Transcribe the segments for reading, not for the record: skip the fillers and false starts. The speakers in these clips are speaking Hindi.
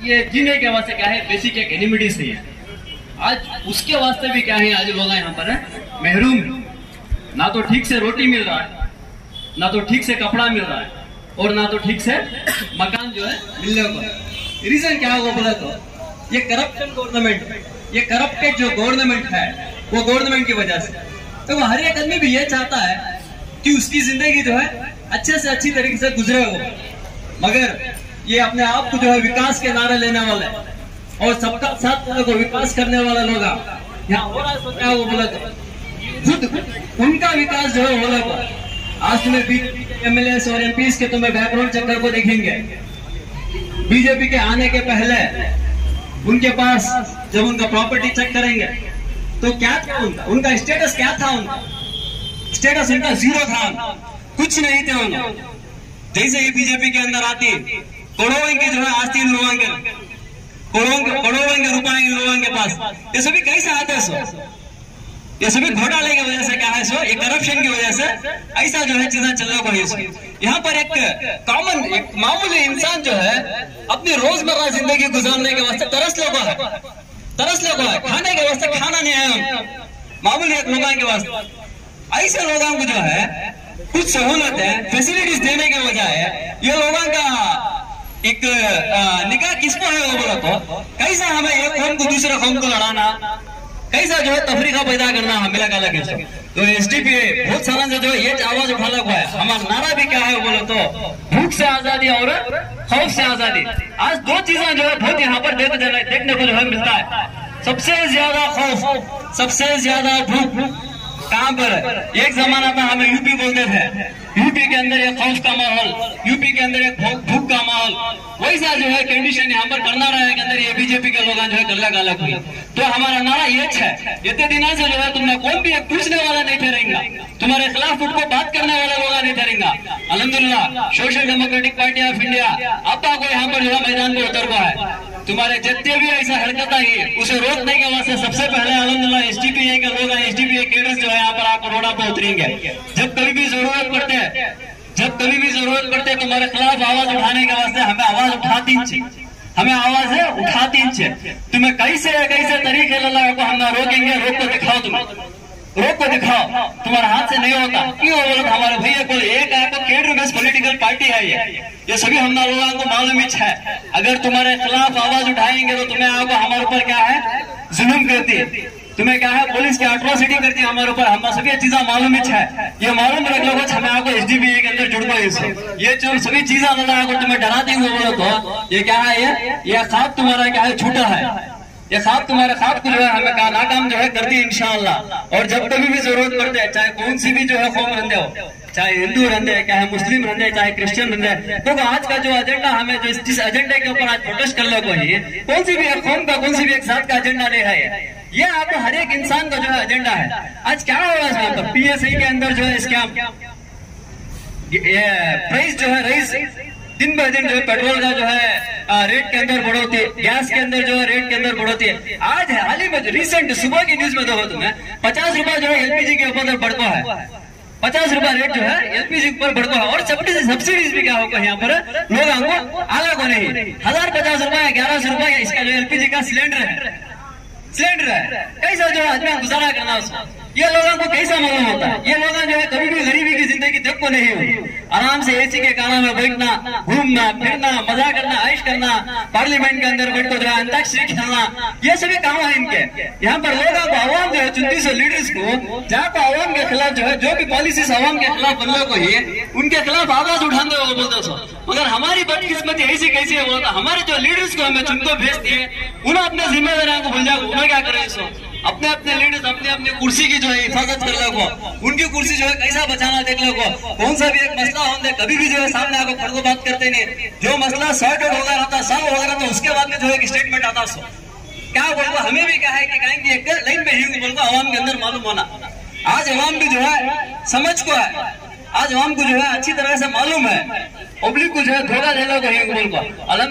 ये जीने के वास्ते क्या है, बेसिक एक एनिमिटीज है। आज उसके वास्ते भी क्या है, आज लोग यहाँ पर महरूम, ना तो ठीक से रोटी मिल रहा है, ना तो ठीक से कपड़ा मिल रहा है, और ना तो ठीक से मकान जो है मिलने को। रीजन क्या होगा बोला तो ये करप्शन गवर्नमेंट, ये करप्टेड जो गवर्नमेंट है वो गवर्नमेंट की वजह से। तो हर एक आदमी भी ये चाहता है कि उसकी जिंदगी जो है अच्छे से अच्छी तरीके से गुजरे हो, मगर ये अपने आप को जो है विकास के नारे लेने वाले और सबका साथ को विकास करने वाला लोग यहाँ हो रहा है। क्या वो बोला तो खुद उनका विकास जो है हो रहा है। आज तुम्हें बीजेपी के एमएलए और एमपीज के तुम्हें बैकग्राउंड चक्कर को देखेंगे। बीजेपी के आने के पहले उनके पास जब उनका प्रॉपर्टी चेक करेंगे तो क्या था उनका स्टेटस क्या था, उनका स्टेटस उनका जीरो था, कुछ नहीं थे उन्होंने। जैसे ही बीजेपी के अंदर आती करोड़ों की जो है आस्ती इन लोगों के, करोड़ों के रुपए इन लोगों के पास, ये सभी कैसे आते हैं सो? ये सभी घोटाले की वजह से क्या है सो, ये करप्शन की वजह से ऐसा जो है चीजें चल रही है। यहाँ पर एक कॉमन, एक मामूली इंसान जो है अपनी रोजमर्रा जिंदगी गुजारने के वास्ते तरस लोगों है, खाने के वास्ते खाना नहीं आया, मामूली एक लोगों के वास्ते। ऐसे लोगों को जो है कुछ सहूलत है, फैसिलिटीज देने के बजाय ये लोगों का एक निगाह किसको है वो बोला तो कैसा हमें एक कौम को दूसरे कौम को लड़ाना, कैसा जो है तफरीका पैदा करना हमें लगा लगे। तो एसडीपी बहुत सारा जो है ये आवाज उठाना हुआ है। हमारा नारा भी क्या है बोलो तो भूख से आजादी और खौफ से आजादी। आज दो चीजें जो है बहुत यहाँ पर देखने को जो है मिलता है। सबसे ज्यादा खौफ, सबसे ज्यादा भूख कहां पर है? एक जमाना था हमें यूपी बोलते थे, यूपी के अंदर एक खौफ का माहौल, यूपी के अंदर एक भूख का माहौल, वैसा जो है कंडीशन यहाँ पर करना रहा है के अंदर ये बीजेपी के लोग जो है गल्ला गाला हुई। तो हमारा नारा ये है, इतने दिनों से जो है तुमने कौन भी एक पूछने वाला नहीं ठहरेगा, तुम्हारे खिलाफ उनको बात करने वाला लोग नहीं ठहरेगा। अल्हम्दुलिल्लाह social democratic party of India आपका को यहाँ पर जो है मैदान पर उतर हुआ है। तुम्हारे जितने भी ऐसा हरकत आई उसे रोकने के वास्ते सबसे पहले अल्हम्दुलिल्लाह एसडीपीए के लोग, एसडीपीए केडर्स जो है यहाँ पर आपको रोड़ा पर उतरेंगे। जब कभी भी जरूरत पड़ते तुम्हारे खिलाफ आवाज उठाने के वास्ते हमें आवाज उठाती चाहिए, हमें आवाज है उठाती चाहिए। तुम्हें कैसे कैसे तरीके को हम रोकेंगे, रोक को दिखाओ, तुम रोक को दिखाओ, तुम्हारे हाथ से नहीं होता। क्यों बोलो हमारे भैया को एक आपको केडर बेस्ड पॉलिटिकल पार्टी है ये सभी हम लोगों को मालूम है। अगर तुम्हारे खिलाफ आवाज उठाएंगे तो तुम्हें आपको हमारे ऊपर क्या है जुल्म करती है, तुम्हें क्या है पुलिस की अट्रोसिटी करती है हमारे ऊपर, हम सभी चीजें मालूम है। ये मालूम रख लो हमें आपको एसडीपीए के अंदर जुड़ गए। ये जो सभी चीजें अगर तुम्हें डराती हुए बोलो तो ये क्या है, ये ख्वाब तुम्हारा क्या है छूटा है, ये ख्वाब तुम्हारे ख्वाब को जो है हमें नाकाम जो है करती है इंशाअल्लाह। और जब कभी भी जरूरत पड़ते है, चाहे कौन सी भी जो है कौम रहते हो, चाहे हिंदू रहते हैं, चाहे मुस्लिम रहते हैं, चाहे क्रिश्चियन रहते हैं, तो आज का जो एजेंडा हमें जिस एजेंडे के ऊपर आज प्रोटेस्ट कर लो कौन सी भी एक कौम का, कौन सी भी एक जात का एजेंडा नहीं है। ये आपको हर एक इंसान का जो है एजेंडा है। आज क्या हो रहा है यहाँ पर पीएसआई के अंदर जो है स्कैम, प्राइस जो है राइस दिन ब दिन जो है पेट्रोल का जो है रेट के अंदर बढ़ोती है, गैस के अंदर जो है रेट के अंदर बढ़ोती है। आज हाल ही में रिसेंट सुबह की न्यूज में देखो तुम्हें 50 रुपए जो है एलपीजी के ऊपर बढ़ता है, 50 रुपए रेट जो है एलपीजी पर बढ़ता है। और सब्सिडीज भी क्या होगा यहाँ पर लोग हमको आला को नहीं 1050 रुपए 1100 रुपए इसका जो एलपीजी का सिलेंडर है, कैसा जो आदमी गुजारा करना उसको, ये लोगों को कैसा मालूम होता है? ये लोग जो है कभी भी गरीबी की जिंदगी देख को नहीं हुई, आराम से एसी के कानों में बैठना, घूमना फिरना, मजा करना, ऐश करना, पार्लियामेंट के अंदर बैठ कर जो है अंताक्षरी खेलना, ये सभी काम है इनके। यहाँ पर लोगों को आवाम जो है 34 लीडर्स को जहाँ को आवाम के खिलाफ जो है जो भी पॉलिसीज आवाम के खिलाफ बनने को ही उनके खिलाफ आवाज उठाने वो बोलते सो। मगर हमारी बदकिस्मती ऐसी कैसी है बोलता, हमारे जो लीडर्स को हमें चुनको भेज दिए उन्हें अपने जिम्मेदारियों को भूल जाओ, उन्हें क्या करें सो अपने अपने लीडर्स अपने अपने कुर्सी की जो है हिफाजत कर लो, उनकी कुर्सी जो है कैसा बचाना देख लो। कौन सा भी एक मसला होने कभी भी जो है सामने आकर खड़को बात करते नहीं, जो मसला सॉर्ट आउट होगा रहता सॉल्व होगा रहता उसके बाद में जो है स्टेटमेंट आता सो क्या बोलबो। हमें भी क्या है कि कहेंगे एक लाइन में ही बोलबो आवाम के अंदर मालूम होना। आज आवाम भी जो है समझ को है, आज आवाम को जो है अच्छी तरह से मालूम है, पब्लिक को जो है धोखा देना को ही बोल को।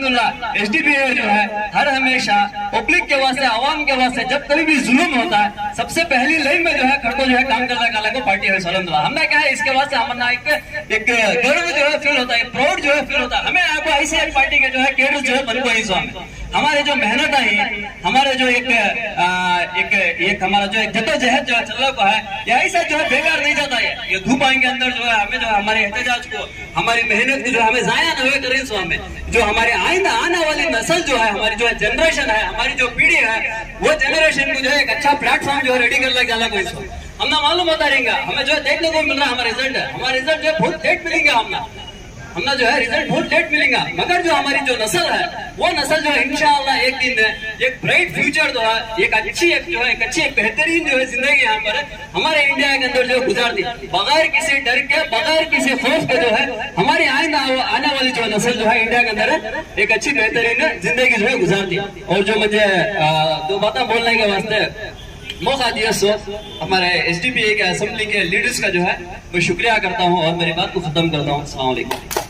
अल्हम्दुलिल्लाह एसडीपीए जो है हर हमेशा पब्लिक के वास्ते आवाम के वास्ते जब कभी भी जुल्म होता है सबसे पहली लाइन में जो है खड़को जो है काम करता काला को पार्टी है सलंदला हमने क्या है इसके बाद से हमारा एक गर्व जो है फील होता है, प्राउड जो है फील होता है। हमें आपको ऐसी एक पार्टी के जो है केडर जो है बनको ही स्वामी हमारे जो मेहनत है, हमारे जो एक हमारा जो एक जद्दोजहद जो है चल रहा है, यह ऐसा जो है बेकार नहीं जाता है। ये धूप आएंगे अंदर जो है हमें जो है हमारे एहतजाज को, हमारी मेहनत को जो हमें जाया न हुए करें सो हमें जो हमारे आइंदा आने वाली नस्ल जो है, हमारी जो है जनरेशन है, हमारी जो पीढ़ी है, वो जनरेशन को जो है एक अच्छा प्लेटफॉर्म जो है रेडी कर लगे अलग कोई सो हमने मालूम होता रहेगा। हमें जो है देखने को मिल रहा है हमारा रिजल्ट है, हमारा रिजल्ट जो है बहुत लेट मिलेगा हमने जो है रिजल्ट बहुत लेट मिलेगा, मगर जो हमारी जो नस्ल है वो नस्ल जो है इंशाअल्लाह एक दिन एक ब्राइट फ्यूचर जो है एक अच्छी एक बेहतरीन जो है जिंदगी यहाँ पर हमारे इंडिया के अंदर जो गुजार दी बगैर किसी डर के, बगैर किसी खौफ के जो है हमारी आइंदा आने वाली जो नस्ल जो है इंडिया के अंदर एक अच्छी बेहतरीन जिंदगी जो है गुजार दी। और जो मुझे दो बातें बोलने के वास्ते मौका दिया सो हमारे SDPA के असेंबली के लीडर्स का जो है वो शुक्रिया करता हूँ और मेरी बात को खत्म करता हूँ। अस्सलाम वालेकुम।